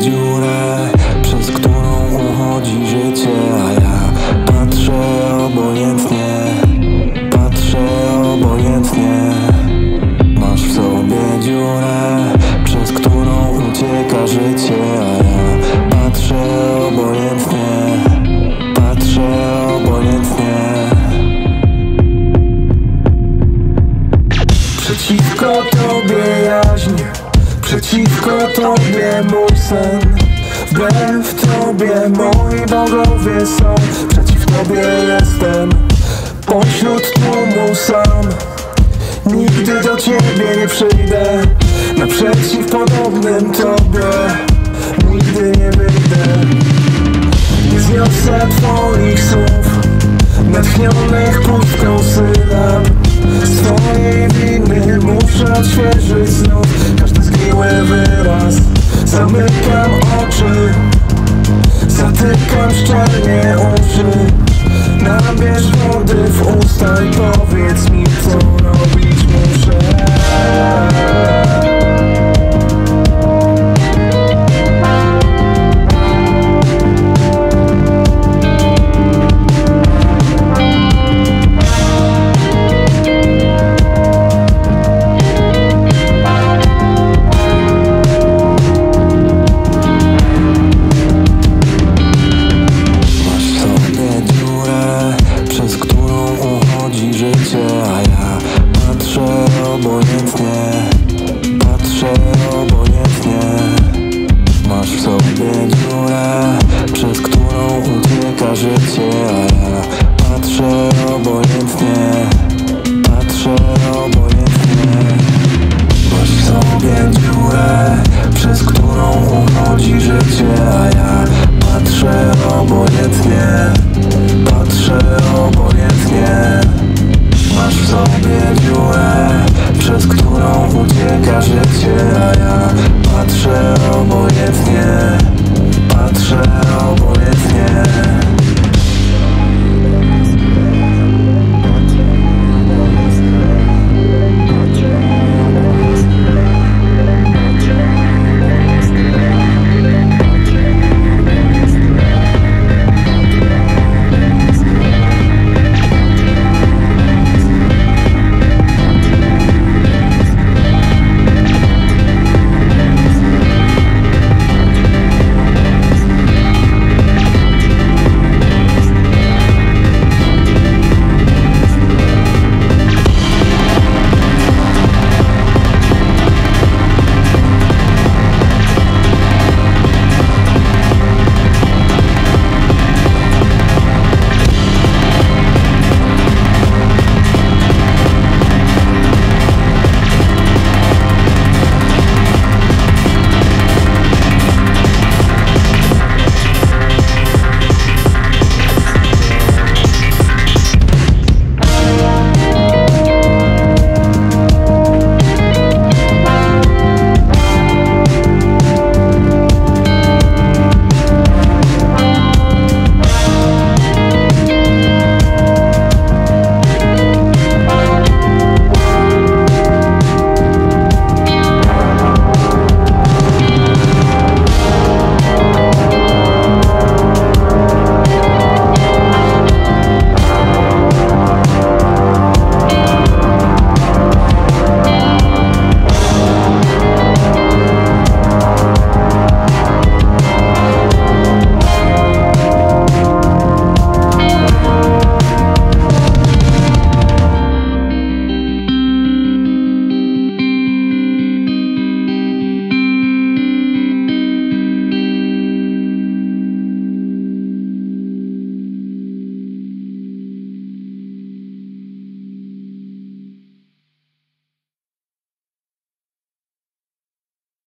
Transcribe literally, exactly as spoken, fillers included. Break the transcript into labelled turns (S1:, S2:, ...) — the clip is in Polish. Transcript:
S1: dziurę, przez którą uchodzi życie, a ja patrzę obojętnie, patrzę obojętnie. Masz w sobie dziurę, przez którą ucieka życie, a ja patrzę obojętnie, patrzę obojętnie. Przeciwko tobie jaźń, przeciwko tobie mój sen. Wbrew tobie moi bogowie są, przeciw tobie jestem, pośród tłumu sam. Nigdy do ciebie nie przyjdę, naprzeciw podobnym tobie nigdy nie wyjdę. Nie zniosę twoich słów, natchnionych pustką sylab. Swojej winy muszę odświeżyć znów każdy zgniły wyraz. Zamykam oczy, zatykam szczelnie uszy. Nabierz wody w usta i powiedz mi, co robić muszę. A ja patrzę obojętnie, patrzę obojętnie. Masz w sobie dziurę, przez którą ucieka życie, a ja patrzę obojętnie, patrzę obojętnie. Masz w sobie dziurę, przez którą uchodzi życie, a ja patrzę obojętnie, patrzę obojętnie. Masz w sobie dziurę, przez którą ucieka życie, a ja